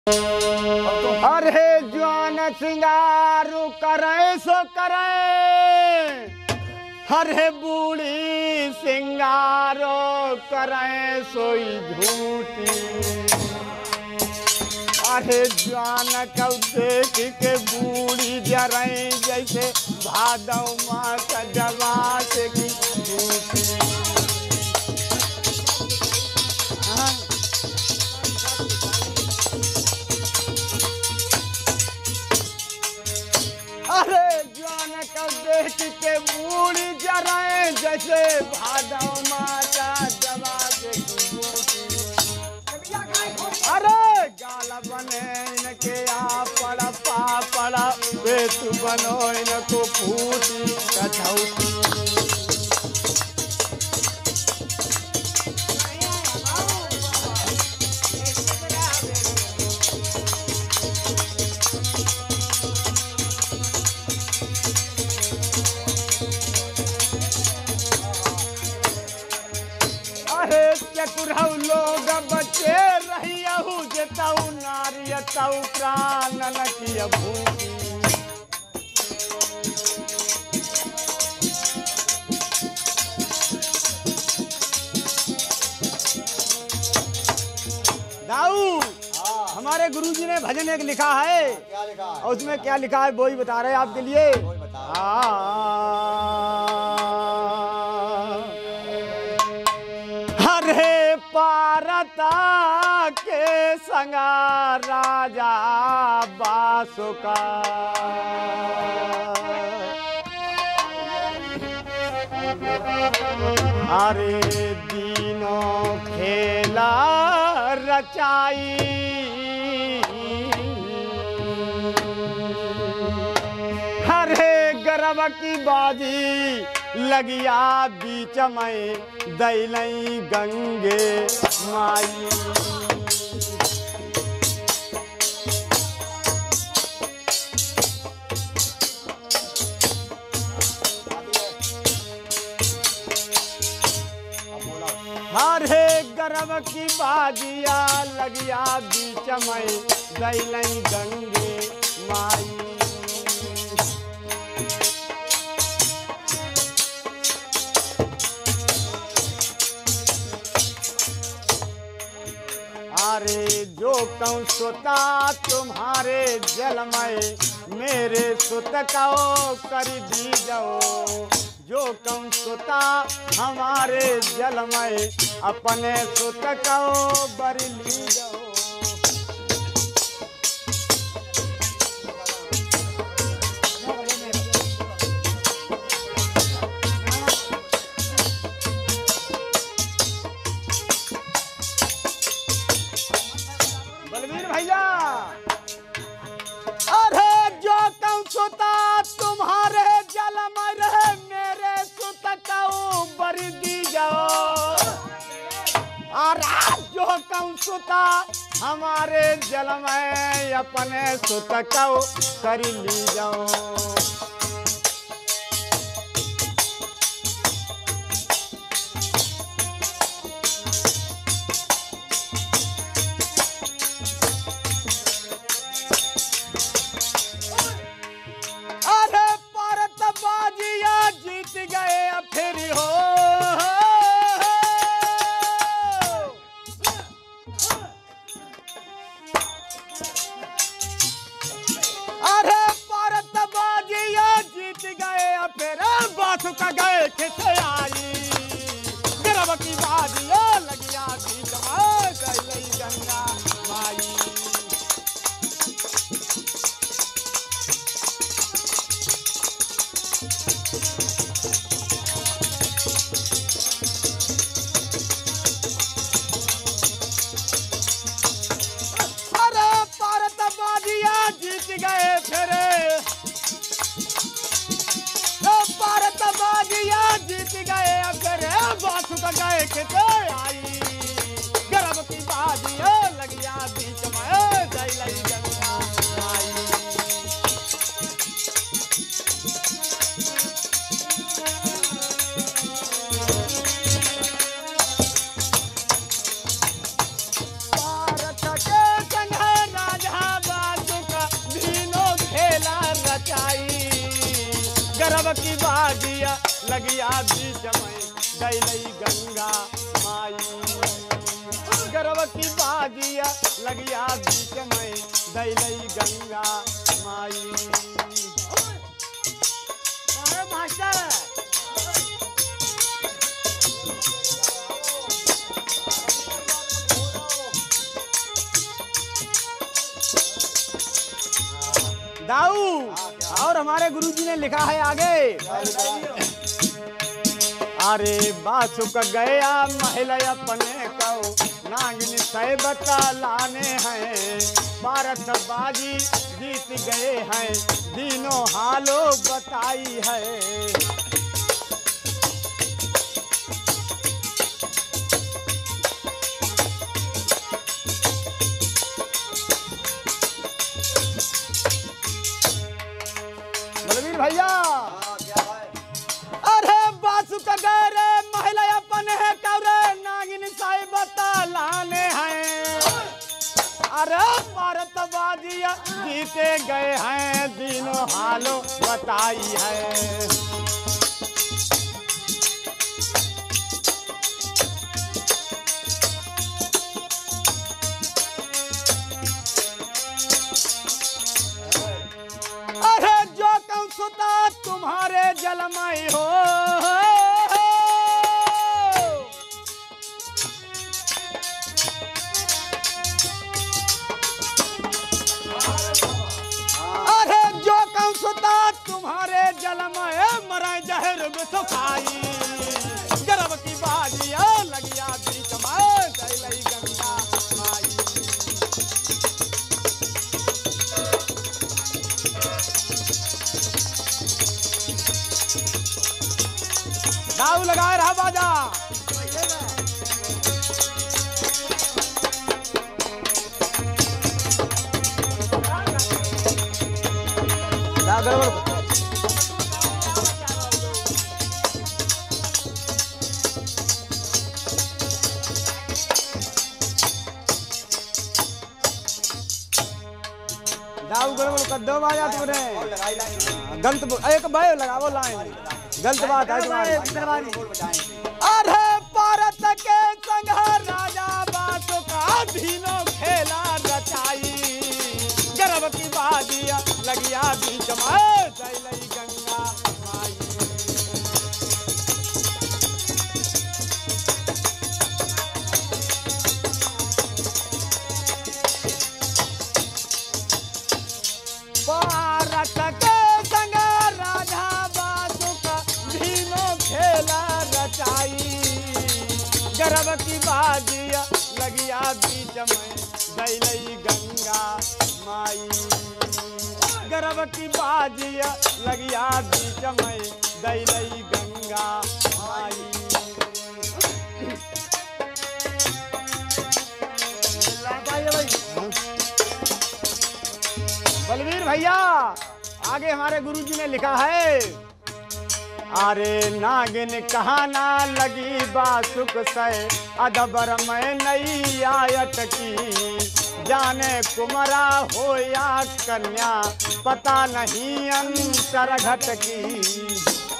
अरे जवान सिंगारू करे सो करे, अरे बूढ़ी सिंगारो करे सोई झूठी। अरे जवान कौ देख के बूढ़ी जरई जैसे भादव माँ का जवा से की झूठी। अरे जवान का देख के बूढ़ी जराए जैसे भादव माता जवा से की। अरे गाल बने इनके आ पड़ा पापड़ा पेट बनो इनको फूटी कठौती। चकुरहु लोग बचे रहियहु जेतऊ नारी तऊ प्राण न किय भूखी। दाऊ हमारे गुरुजी ने भजन एक लिखा है। क्या लिखा है? और उसमें क्या लिखा है वो ही बता रहे हैं आपके लिए। हरे पारता के संगा राजा बासुका, अरे दीनों खेला रचाई। हरे गर्व की बाजी लगिया बीच में दैलई गंगे माई। हरे गर्व की बाजिया लगिया बीच में दैलई गंगे माई। अरे जो कहूँ सुता तुम्हारे जलमय मेरे सुत कहो कर दी जाओ। जो कहूँ सुता हमारे जलमय अपने सुत कहो बर ली जाओ। बलवीर भैया अरे जो कहूँ सुता तुम्हारे जलमय रहे मेरे सुत कहो बर दी जाओ। अरे जो कहूँ सुता हमारे जलमय अपने सुत कहो कर ली जाओ। जीत गए फिर हो अरे भारत बाजिया जीत गए फिर बासुका गए खिसे आई। गर्व की बाजिया लगिया बीच में दैलई गंगा माई। जीत गए फिर भारत बाजिया जीत गए फिर बासुका गए खेते आई। गर्व की बाजिया लगिया बीच में दैलई गंगा माई। भारत के संग गरब की बाजिया लगिया बीच में दैलई गंगा माई गरब की बाजिया लगिया बीच में दैलई गंगा माई मास्टर दाऊ और हमारे गुरुजी ने लिखा है आगे अरे बासुक गया महल अपने को नागिन सैबता लाने हैं भारत बाजी जीत गए हैं तीनों हालो बताई है भैया अरे बासुक गए महिला अपन है कौरे नागिन साहिबता लाने हैं अरे भारत बाजिया जीते गए हैं तीनों हालो बताई है तुम्हारे जलमय हो अरे जो कौन सुता तुम्हारे जलमय मरा जहर सुखाई गरब की बाजिया लगिया बीच में दैलई गंगा माई दाऊ लगाए रहा बाजा दाऊ गड़बड़ कर दो बाजा तुमने गलत एक भाई लगाओ लाइन गलत बात है अरे भारत के संग राजा बासुका धीनो खेला रचाई गरब की बाजिया लगिया बीच में दैलई गंगा माई भारत के संग राजा बासुका धीनो खेला रचाई गरब की बाजिया लगिया बीच में दैलई गंगा माई गरब की बाजिया लगिया बीच में दैलई गंगा माई बलवीर भैया आगे हमारे गुरुजी ने लिखा है अरे नागिन कहाना लगी बासुक से अदबर में नई आयत की जाने कुमरा हो या कन्या पता नहीं अंतर घट की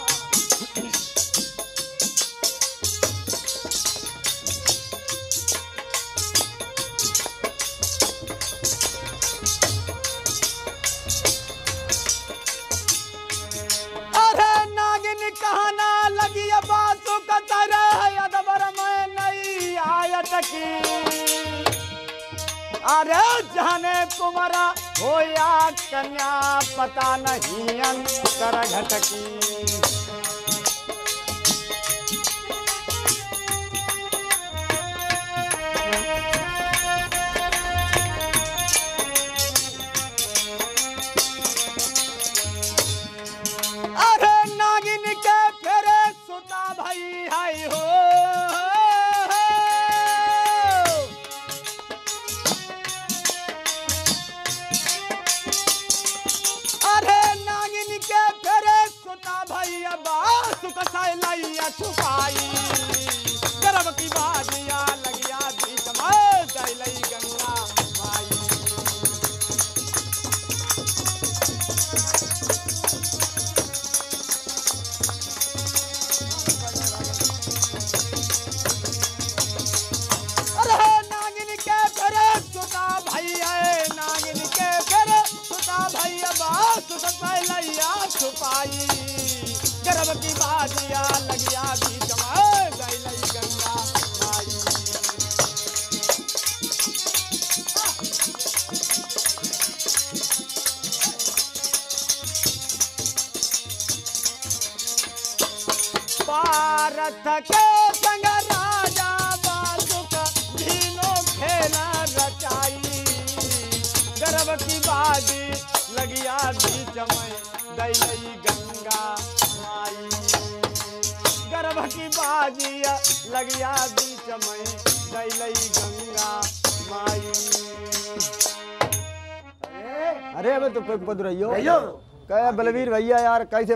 कहना लगी बासुक अदबर में नई आयत की अरे जाने कुमरा हो या कन्या पता नहीं अंतर घट की भाई हाय हो अरे नागिन के फेरे सुता भैया बासुक सैलैया छुपाई गरब की बाजिया लगिया बीच में दैलई गंगा माई पाई गर्भ की बाजिया लगिया बीच में गई गंगा माई। पारथ के संग राजा बासुक धीनो खेला रचाई गर्भ की बाजी लगिया बीच में गई गंगा माई गर्भ की बाजी लगिया बीच में गई गंगा माई। अरे अब तो पद रहियो कहे बलवीर भैया यार कैसे